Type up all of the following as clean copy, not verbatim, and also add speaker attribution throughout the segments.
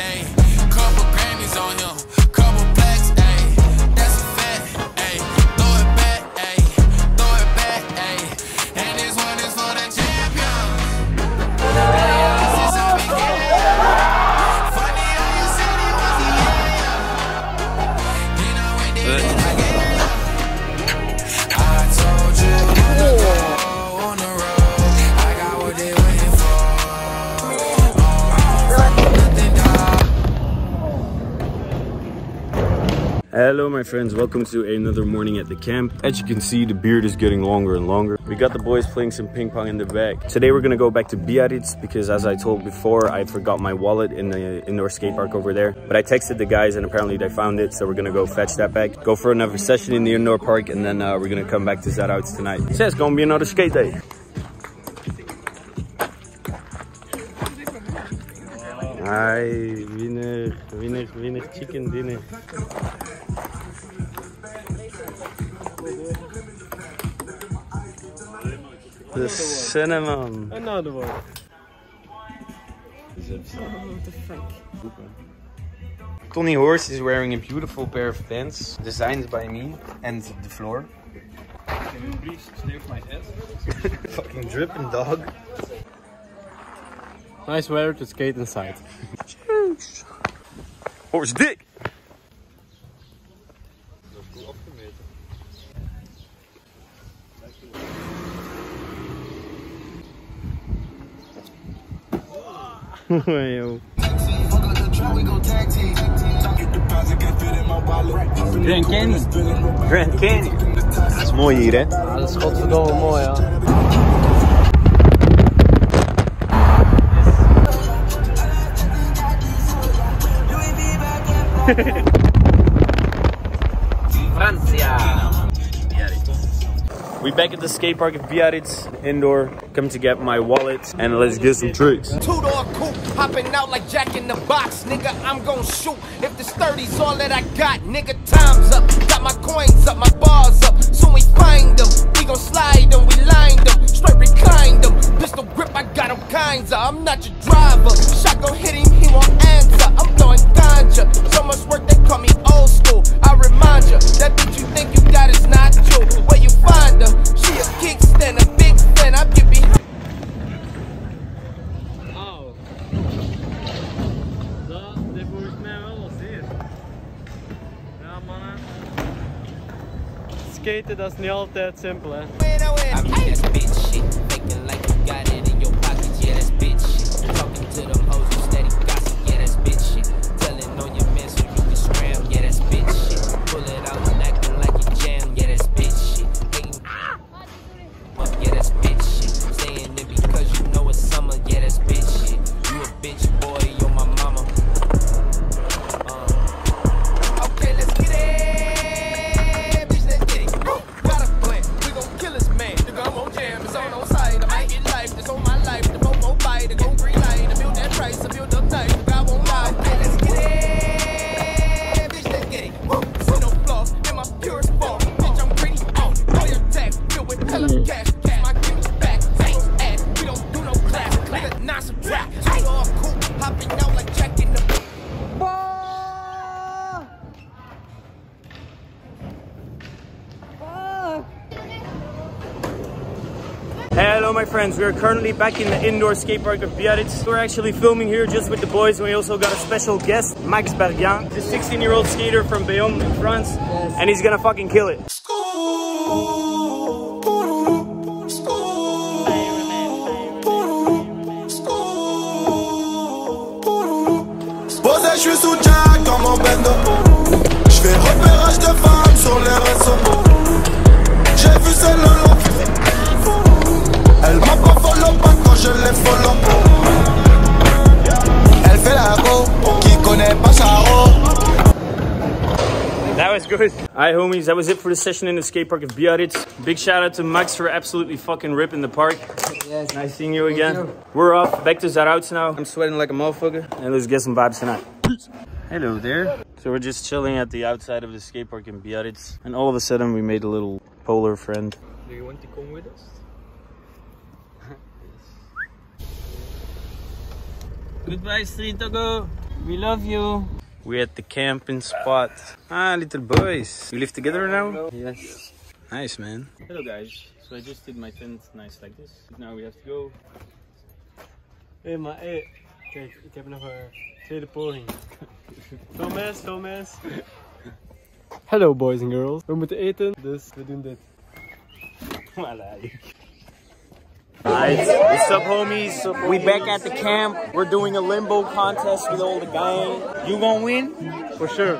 Speaker 1: ayy. Couple Grammys on him, couple plaques, ayy. That's a fact, ayy. Throw it back, ayy. Throw it back, ayy. And this one is for the champion. Since I began. Funny how you said it was a yeah. Then I went there and I gave it up. I told you on the road, on the road. I got what they waiting for.
Speaker 2: Hello my friends, welcome to another morning at the camp. As you can see, the beard is getting longer and longer. We got the boys playing some ping pong in the back. Today we're gonna go back to Biarritz because, as I told before, I forgot my wallet in the indoor skate park over there. But I texted the guys and apparently they found it, so we're gonna go fetch that back, go for another session in the indoor park, and then we're gonna come back to Zarautz tonight. So it's gonna be another skate day. Hi, winner chicken dinner. The cinnamon.
Speaker 3: Another one.
Speaker 4: What the fuck?
Speaker 2: Tony Horse is wearing a beautiful pair of pants, designed by me, and the floor.
Speaker 3: Can you please stay off my head?
Speaker 2: Fucking dripping dog.
Speaker 3: Nice weather to skate inside.
Speaker 2: Horse dick!
Speaker 3: Yo.
Speaker 2: Grand Canyon. Grand Canyon. Dat is mooi hier, hè?
Speaker 3: Ja, dat is godverdomme mooi, ja.
Speaker 2: Francia. We back at the skate park at Biarritz indoor. Come to get my wallet and let's get some tricks.
Speaker 1: Two-door coupe, hopping out like Jack in the Box. Nigga, I'm gon' shoot. If the 30's all that I got, nigga, time's up. Got my coins up, my bars up. Soon we find them. We gon' slide them, we lined them. Straight reclined them. Pistol grip, I got them kinds of. I'm not your driver. Shot gon' hit him, he won't answer. I'm blowing ganja. So much work, they call me old school. I remind you, that bitch you think you got is not true. Where you find her? She a kickstand, a big fan. I get behind.
Speaker 3: Oh. Dit volgens mij wel als hier. Ja mannen. Skaten, dat is niet altijd simpel, hè.
Speaker 1: I mean, that's bitch shit. Faking like you got it in your pockets, yeah, that's bitch shit. Talking to them hoes who steady gossip, yeah, that's bitch shit. Telling on your man so you can scram, yeah, that's bitch shit. Pull it out and acting like you jam, yeah, that's bitch shit. Hating yeah, that's bitch shit. Saying it because you know it's summer, yeah, that's bitch shit. You a bitch boy, you're my mama. Okay, let's get it. Bitch, let's get it. Got a plan, we gon' kill this man. The gun won't jam, it's on side. I might get life, it's on my life. The Momo bite, the go green light. I build that price, I build up night. God won't lie. Okay, let's get it. Bitch, let's get it. See no flaws in my purest form. Bitch, I'm greedy. All your tax, filled with hella cash. My gimme back, thanks, add. We don't do no class. Nigga, not subtract. Two all cool, hopping out like Jack in the.
Speaker 2: Hello my friends, we are currently back in the indoor skate park of Biarritz. We're actually filming here just with the boys, and we also got a special guest, Max Bergin. He's a 16-year-old skater from Bayonne in France, yes. And he's gonna fucking kill it.
Speaker 5: Je suis sous Jack dans mon bendo. Je fais repérage de femmes sur les réseaux. J'ai vu celle là. Elle m'a pas follow pas quand je l'ai follow. Elle fait la go, qui connaît pas Charo.
Speaker 2: That was good. Alright homies, that was it for the session in the skate park of Biarritz. Big shout out to Max for absolutely fucking ripping the park.
Speaker 4: Yes.
Speaker 2: Nice seeing you again. We're off, back to Zarautz now. I'm sweating like a motherfucker. And let's get some vibes tonight. Peace. Hello there. So we're just chilling at the outside of the skate park in Biarritz. And all of a sudden we made a little polar friend.
Speaker 3: Do you want to come with us?
Speaker 2: Goodbye, Street Togo.
Speaker 3: We love you.
Speaker 2: We're at the camping spot. Ah, little boys. You live together now?
Speaker 3: Yes.
Speaker 2: Nice, man. Hello, guys. So I just did my tent nice like this. Now we have to go.
Speaker 3: Hé, maar hé. Kijk, ik heb nog een tweede poging. Thomas. Hello, boys and girls. We moeten eten, dus we doen dit.
Speaker 2: Alright, what's up, homies? We back at the camp. We're doing a limbo contest with all the gang. You gonna win?
Speaker 3: For sure.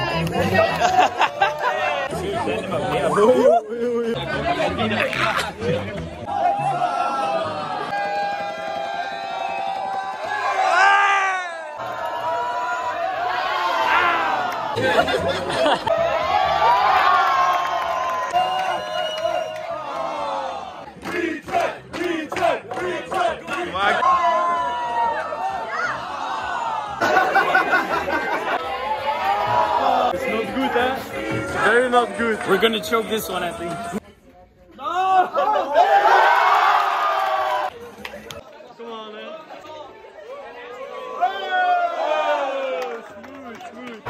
Speaker 3: It's not good, eh? It's very not good.
Speaker 2: We're gonna choke this one, I think.
Speaker 3: Come on, man. Oh, smooth.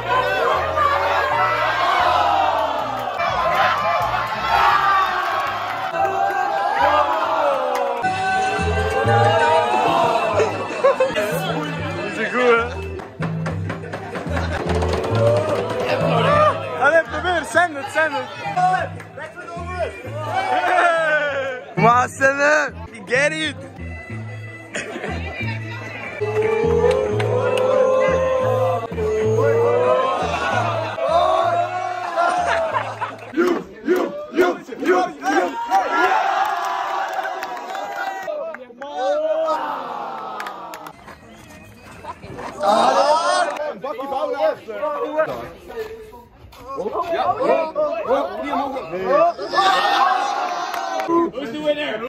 Speaker 3: Is it good, hè? Allee, probeer, zend het.
Speaker 2: Come on, send it. You get it.
Speaker 3: Who's the winner?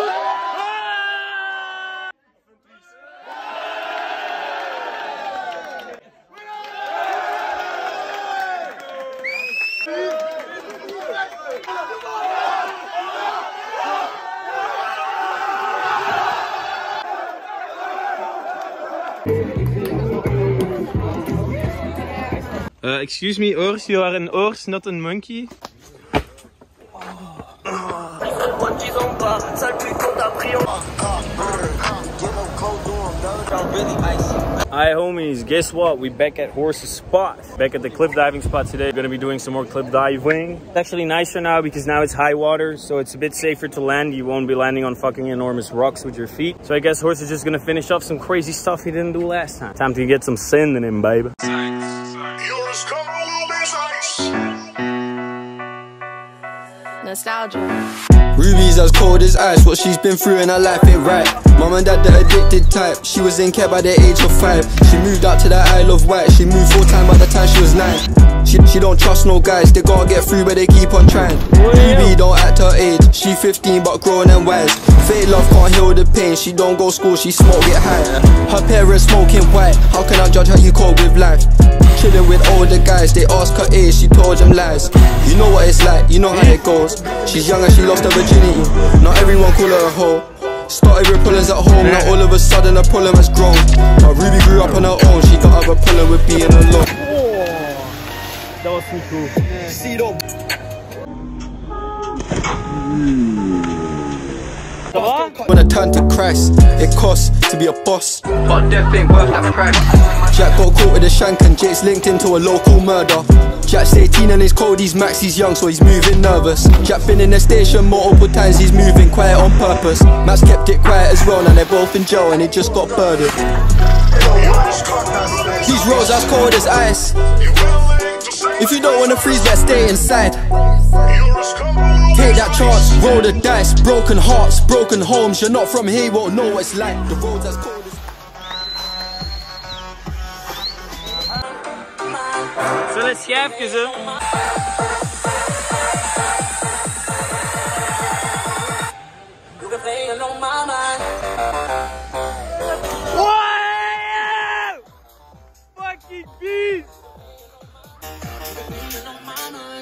Speaker 2: Excuse me, Urs, you are an horse, not a monkey. Hi homies, guess what? We back at Horse's spot. Back at the cliff diving spot today. We're gonna be doing some more cliff diving. It's actually nicer now because now it's high water, so it's a bit safer to land. You won't be landing on fucking enormous rocks with your feet. So I guess Horse is just gonna finish off some crazy stuff he didn't do last time. Time to get some sand in him, baby.
Speaker 4: Nostalgia.
Speaker 6: Ruby's as cold as ice, what she's been through in her life ain't right. Mum and dad, the addicted type, she was in care by the age of 5. She moved out to the Isle of Wight, she moved full time by the time she was 9. She don't trust no guys, they gotta get through but they keep on trying. Ruby don't act her age, she 15 but grown and wise. Fake love can't heal the pain, she don't go school, she smoke, get high. Her parents smoking white, how can I judge how you cope with life? Chilling with older guys, they ask her age, she told them lies. You know what it's like, you know how it goes. She's young and she lost her virginity, not everyone call her a hoe. Started with pullers at home, now all of a sudden a problem has grown. But Ruby grew up on her own, she got over pulling with being alone.
Speaker 3: Dat was niet cool.
Speaker 6: See them. When I turn to Christ, it costs to be a boss, but death ain't worth that price. Jack got caught with a shank and Jake's linked into a local murder. Jack's 18 and he's cold, he's Max, he's young, so he's moving nervous. Jack been in the station multiple times, he's moving quiet on purpose. Max kept it quiet as well, now they're both in jail and he just got murdered. These roads as cold as ice. If you don't wanna freeze, let's stay inside. Take that chance, roll the dice. Broken hearts, broken homes. You're not from here, you won't know what it's like. The roads as cold as...
Speaker 2: Zullen het schijfjes, hè?
Speaker 3: Wow! Fucking beast!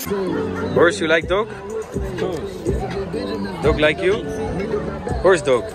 Speaker 2: Horse, you like dog? Dog like you? Horse dog.